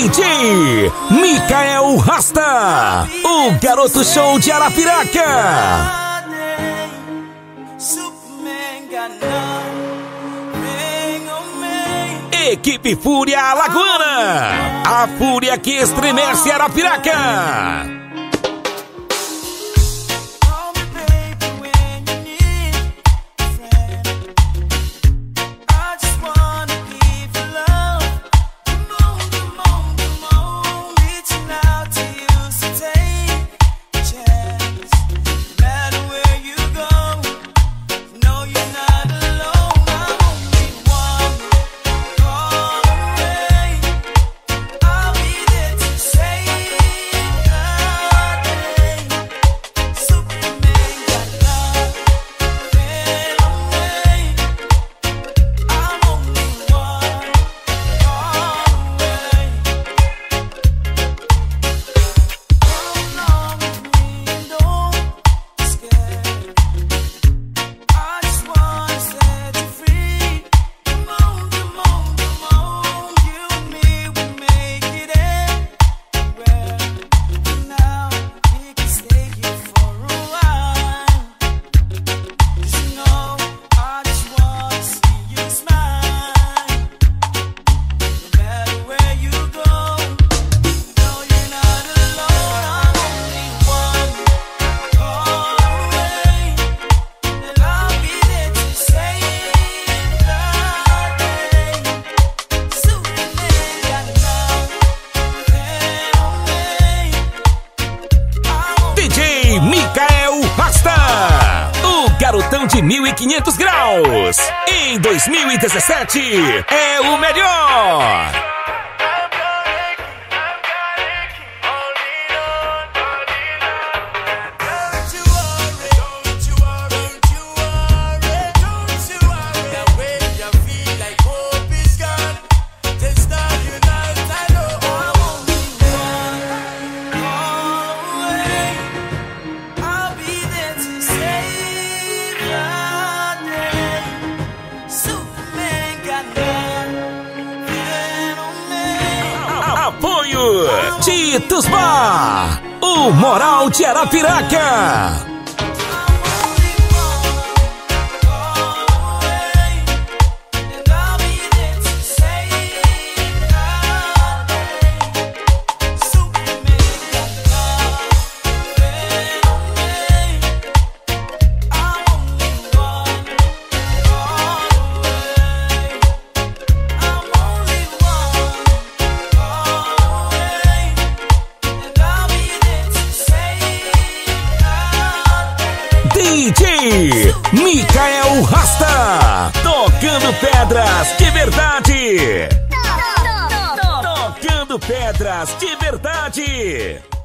DJ Micael Rasta, o garoto show de Arapiraca. Equipe Fúria Alagoana, a fúria que estremece Arapiraca. Micael Rasta, o garotão de 1500 graus. Em 2017 é o melhor. Apoio Titus Bar, o moral de Arapiraca. DJ Micael Rasta, tocando pedras de verdade. Tocando pedras de verdade.